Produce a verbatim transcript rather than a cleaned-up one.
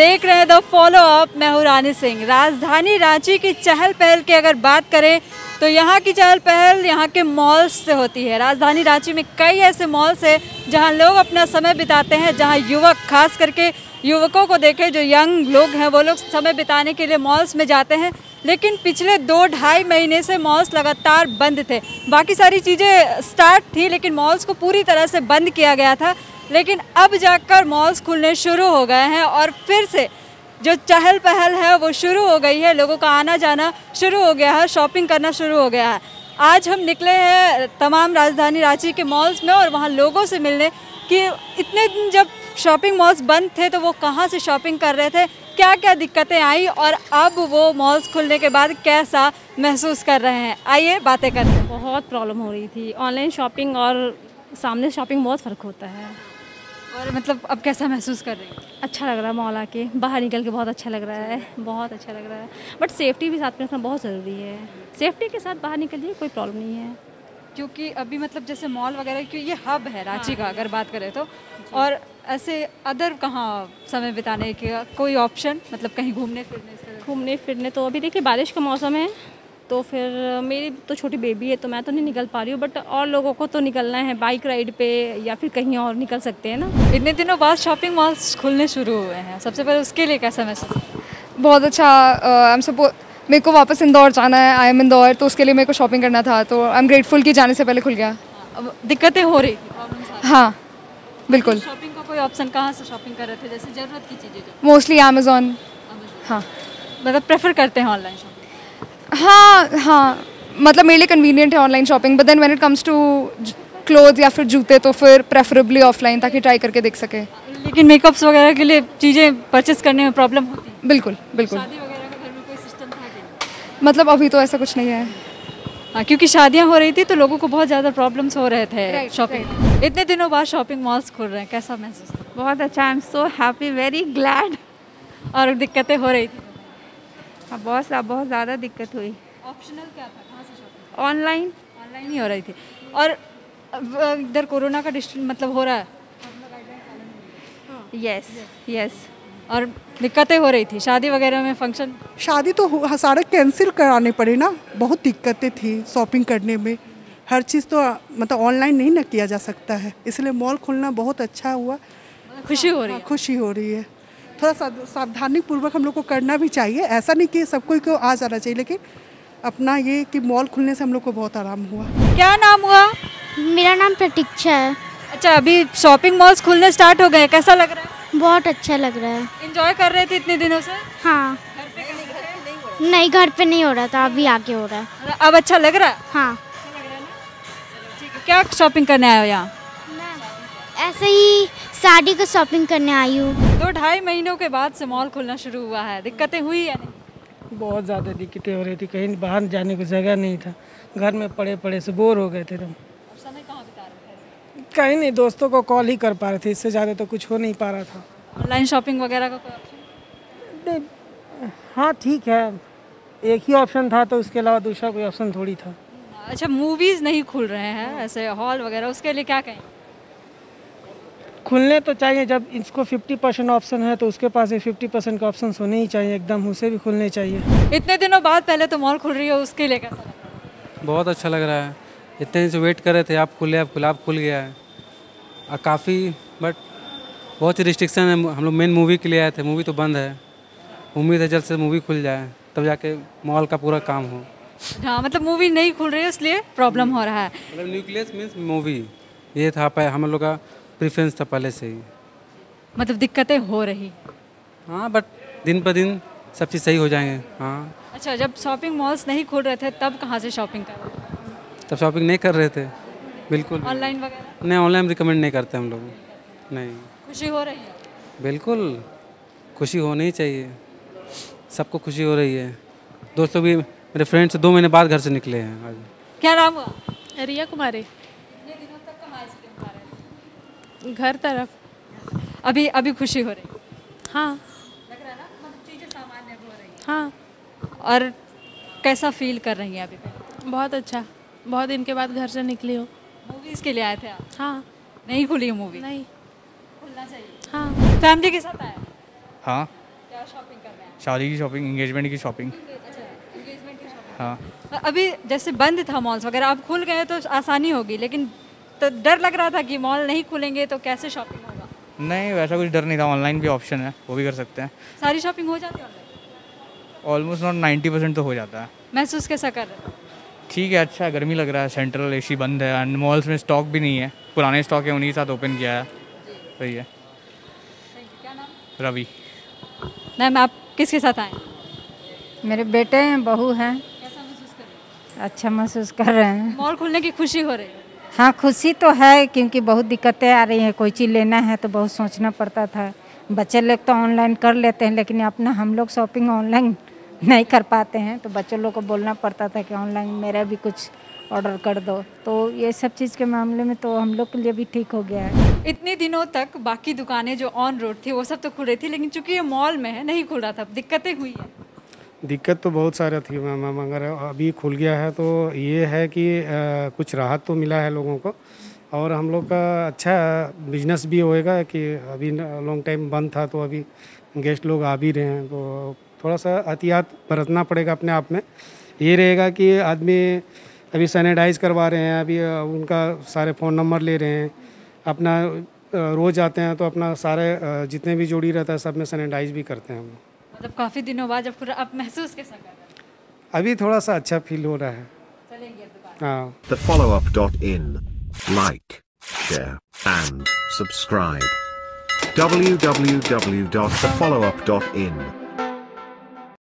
देख रहे हैं द फॉलो अप। मैं हूँ रानी सिंह। राजधानी रांची की चहल पहल की अगर बात करें तो यहाँ की चहल पहल यहाँ के मॉल्स से होती है। राजधानी रांची में कई ऐसे मॉल्स हैं जहाँ लोग अपना समय बिताते हैं, जहाँ युवक, खास करके युवकों को देखें, जो यंग लोग हैं वो लोग समय बिताने के लिए मॉल्स में जाते हैं। लेकिन पिछले दो ढाई महीने से मॉल्स लगातार बंद थे। बाकी सारी चीज़ें स्टार्ट थी लेकिन मॉल्स को पूरी तरह से बंद किया गया था। लेकिन अब जाकर मॉल्स खुलने शुरू हो गए हैं और फिर से जो चहल पहल है वो शुरू हो गई है। लोगों का आना जाना शुरू हो गया है, शॉपिंग करना शुरू हो गया है। आज हम निकले हैं तमाम राजधानी रांची के मॉल्स में और वहाँ लोगों से मिलने कि इतने दिन जब शॉपिंग मॉल्स बंद थे तो वो कहाँ से शॉपिंग कर रहे थे, क्या क्या दिक्कतें आई और अब वो मॉल्स खुलने के बाद कैसा महसूस कर रहे हैं। आइए बातें करते हैं। बहुत प्रॉब्लम हो रही थी। ऑनलाइन शॉपिंग और सामने शॉपिंग बहुत फ़र्क होता है। और मतलब अब कैसा महसूस कर रही हैं? अच्छा लग रहा है, मॉल आके बाहर निकल के बहुत अच्छा लग रहा है, बहुत अच्छा लग रहा है। बट सेफ्टी भी साथ में रखना बहुत ज़रूरी है। सेफ्टी के साथ बाहर निकलिए, कोई प्रॉब्लम नहीं है। क्योंकि अभी मतलब जैसे मॉल वगैरह की ये हब है रांची का अगर बात करें तो, और ऐसे अदर कहाँ समय बिताने के कोई ऑप्शन, मतलब कहीं घूमने फिरने से? घूमने फिरने तो अभी देखिए बारिश का मौसम है तो फिर मेरी तो छोटी बेबी है तो मैं तो नहीं निकल पा रही हूँ, बट और लोगों को तो निकलना है बाइक राइड पे या फिर कहीं और निकल सकते हैं ना। इतने दिनों बाद शॉपिंग मॉल्स खुलने शुरू हुए हैं, सबसे पहले उसके लिए कैसा महसूस? बहुत अच्छा। आई एम सपोज मेरे को वापस इंदौर जाना है, आई एम इंदौर, तो उसके लिए मेरे को शॉपिंग करना था तो आई एम ग्रेटफुल कि जाने से पहले खुल गया। अब दिक्कतें हो रही थी? हाँ बिल्कुल। शॉपिंग का कोई ऑप्शन कहाँ से शॉपिंग कर रहे थे, जैसे ज़रूरत की चीज़ें जो? Mostly Amazon. हाँ मतलब प्रेफर करते हैं ऑनलाइन शॉपिंग? हाँ हाँ, मतलब मेरे लिए कन्वीनियंट है online shopping, but then when it comes to cloth या फिर जूते तो फिर प्रेफरेबली ऑफलाइन, ताकि ट्राई करके देख सके। लेकिन मेकअप्स वगैरह के लिए चीज़ें परचेस करने में प्रॉब्लम होती है? बिल्कुल बिल्कुल। शादी वगैरह का घर में कोई सिस्टम था कि? मतलब अभी तो ऐसा कुछ नहीं है। हाँ, क्योंकि शादियाँ हो रही थी तो लोगों को बहुत ज़्यादा प्रॉब्लम्स हो रहे थे right, शॉपिंग। right. इतने दिनों बाद शॉपिंग मॉल्स खुल रहे हैं, कैसा महसूस? बहुत अच्छा, I am so happy, very glad. और दिक्कतें हो रही थी? हाँ, बहुत बहुत ज़्यादा दिक्कत हुई। ऑप्शनल क्या था, कहाँ से शॉपिंग? ऑनलाइन ऑनलाइन ही हो रही थी। और इधर कोरोना का डिस्ट्रिक्ट मतलब हो रहा है, यस यस। और दिक्कतें हो रही थी शादी वगैरह में, फंक्शन? शादी तो हु- सारा कैंसिल कराने पड़े ना, बहुत दिक्कतें थी शॉपिंग करने में। हर चीज़ तो मतलब ऑनलाइन नहीं ना किया जा सकता है, इसलिए मॉल खुलना बहुत अच्छा हुआ। खुशी हो रही है? खुशी हो रही है। थोड़ा सा सावधानी पूर्वक हम लोग को करना भी चाहिए, ऐसा नहीं कि सब कोई को आ जाना चाहिए, लेकिन अपना ये कि मॉल खुलने से हम लोग को बहुत आराम हुआ। क्या नाम हुआ? मेरा नाम प्रतीक्षा है। अच्छा, अभी शॉपिंग मॉल्स खुलने स्टार्ट हो गए, कैसा लग रहा है? बहुत अच्छा लग रहा है। एंजॉय कर रहे थे इतने दिनों से? हाँ। घर पे कहीं घर पे नहीं हो रहा? नहीं, घर पे नहीं हो रहा था, अभी आके हो रहा है। अब अच्छा लग रहा है? हाँ। ठीक है, क्या शॉपिंग करने आए हो यहाँ? ऐसे ही शादी का शॉपिंग करने आई हूँ। दो ढाई महीनों के बाद से मॉल खुलना शुरू हुआ है, दिक्कतें हुई या नहीं? बहुत ज़्यादा दिक्कतें हो रही थी, कहीं बाहर जाने को जगह नहीं था, घर में पड़े पड़े से बोर हो गए थे। तुम समय कहाँ बिता रहे थे? कहीं नहीं, दोस्तों को कॉल ही कर पा रहे थे, इससे ज़्यादा तो कुछ हो नहीं पा रहा था। ऑनलाइन शॉपिंग वगैरह का कोई ऑप्शन? हाँ ठीक है, एक ही ऑप्शन था तो उसके अलावा दूसरा कोई ऑप्शन थोड़ी था। अच्छा, मूवीज़ नहीं खुल रहे हैं ऐसे हॉल वगैरह, उसके लिए क्या कहें? खुलने तो चाहिए, जब इसको फिफ्टी परसेंट ऑप्शन है तो उसके पास ये फिफ्टी परसेंट का ऑप्शन होने ही चाहिए, एकदम उसे भी खुलने चाहिए। इतने दिनों बाद पहले तो मॉल खुल रही है, उसके लिए कैसा लग रहा है? बहुत अच्छा लग रहा है। इतने दिन से वेट कर रहे थे, आप खुले आप खुले आप खुल गया है और काफ़ी, बट बहुत सी रिस्ट्रिक्शन है। हम लोग मेन मूवी के लिए आए थे, मूवी तो बंद है। उम्मीद है जल्द से मूवी खुल जाए तब जाके मॉल का पूरा काम हो। हाँ, मतलब मूवी नहीं खुल रही है इसलिए प्रॉब्लम हो रहा है। मतलब न्यूक्लियस मीन्स मूवी, ये था हम लोग का प्रेफरेंस था पहले से ही। मतलब दिक्कतें हो रही? हाँ, बट दिन पर दिन सब चीज़ सही हो जाएंगे। हाँ। अच्छा, जब शॉपिंग मॉल्स नहीं खुल रहे थे तब कहाँ से शॉपिंग कर रहे थे? तब शॉपिंग नहीं कर रहे थे, बिल्कुल। ऑनलाइन वगैरह? नहीं, ऑनलाइन रिकमेंड नहीं करते हम लोग। नहीं। खुशी हो रही है? बिल्कुल, खुशी होनी ही चाहिए, सबको खुशी हो रही है। दोस्तों भी, मेरे फ्रेंड्स दो महीने बाद घर से निकले हैं आज। क्या नाम हुआ? रिया कुमारी। इतने दिनों तक कहाँ ऐसे दिन खा रहे थे? घर तरफ। अभी अभी खुशी हो रही है? हाँ। लग रहा है ना, मतलब चीज़ें सामान्य हो रही हैं। हाँ। और कैसा फील कर रही हैं अभी पे? बहुत अच्छा, बहुत दिन के बाद घर से निकली हो। मूवीज़ के लिए आए थे आप? हाँ। नहीं खुली मूवी? नहीं। खुलना चाहिए। हाँ। फैमिली के साथ आए? हाँ। क्या शॉपिंग कर रहे हैं? शादी की शॉपिंग, इंगेजमेंट की शॉपिंग। अच्छा, एंगेजमेंट की शॉपिंग। हाँ, अभी जैसे बंद था मॉल्स वगैरह, अब खुल गए तो आसानी होगी, लेकिन तो डर लग रहा था कि मॉल नहीं खुलेंगे तो कैसे शॉपिंग होगा? नहीं वैसा कुछ डर नहीं था, ऑनलाइन भी ऑप्शन है, वो भी कर सकते हैं। सारी शॉपिंग हो जाती है online? Almost not ninety percent तो हो जाता है। महसूस कैसा कर रहे हो? ठीक है, अच्छा है, गर्मी लग रहा है, सेंट्रल एसी बंद है एंड मॉल्स में स्टॉक भी नहीं है, पुराने स्टॉक है उन्हीं के साथ ओपन किया है। सही है। क्या नाम? रवि। मैम आप किसके साथ आए? मेरे बेटे हैं, बहू हैं। कैसा महसूस कर रहे हैं? अच्छा महसूस कर रहे हैं। मॉल खुलने की खुशी हो रही है? हाँ खुशी तो है, क्योंकि बहुत दिक्कतें आ रही हैं, कोई चीज़ लेना है तो बहुत सोचना पड़ता था। बच्चे लोग तो ऑनलाइन कर लेते हैं, लेकिन अपना हम लोग शॉपिंग ऑनलाइन नहीं कर पाते हैं, तो बच्चों लोग को बोलना पड़ता था कि ऑनलाइन मेरा भी कुछ ऑर्डर कर दो। तो ये सब चीज़ के मामले में तो हम लोग के लिए भी ठीक हो गया है। इतने दिनों तक बाकी दुकानें जो ऑन रोड थी वो सब तो खुल रही थी, लेकिन चूंकि ये मॉल में है नहीं खुल रहा था, दिक्कतें हुई है? दिक्कत तो बहुत सारा थी मैम, मगर अभी खुल गया है तो ये है कि आ, कुछ राहत तो मिला है लोगों को, और हम लोग का अच्छा बिजनेस भी होएगा कि अभी लॉन्ग टाइम बंद था तो अभी गेस्ट लोग आ भी रहे हैं, तो थोड़ा सा एहतियात बरतना पड़ेगा अपने आप में। ये रहेगा कि आदमी अभी सैनिटाइज करवा रहे हैं, अभी उनका सारे फ़ोन नंबर ले रहे हैं, अपना रोज़ आते हैं तो अपना सारे जितने भी जोड़ी रहता है सब में सैनिटाइज भी करते हैं हम। मतलब काफ़ी दिनों बाद जब पूरा अब महसूस कैसा कर रहे हैं? अभी थोड़ा सा अच्छा फील हो रहा है। चलेंगे दुकान। हाँ। The follow up dot in. Like, share, and subscribe. w w w dot the follow up dot in